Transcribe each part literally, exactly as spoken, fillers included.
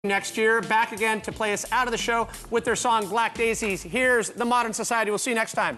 Next year, back again to play us out of the show with their song Black Daisies. Here's The Modern Society. We'll see you next time.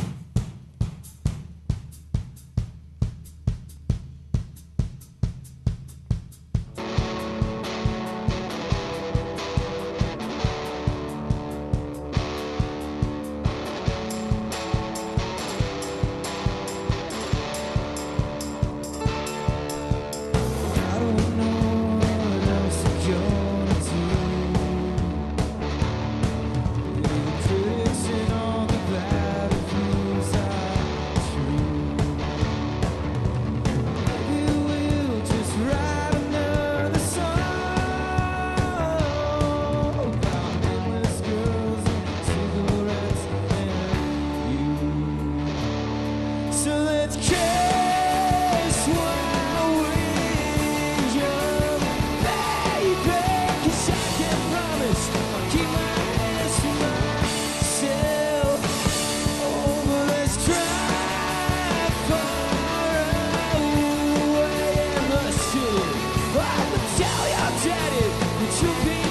So let's kiss while we're young, baby, 'cause I can promise I'll keep my hands to myself. Oh, but let's drive far away in the city. I will tell your daddy that you'll be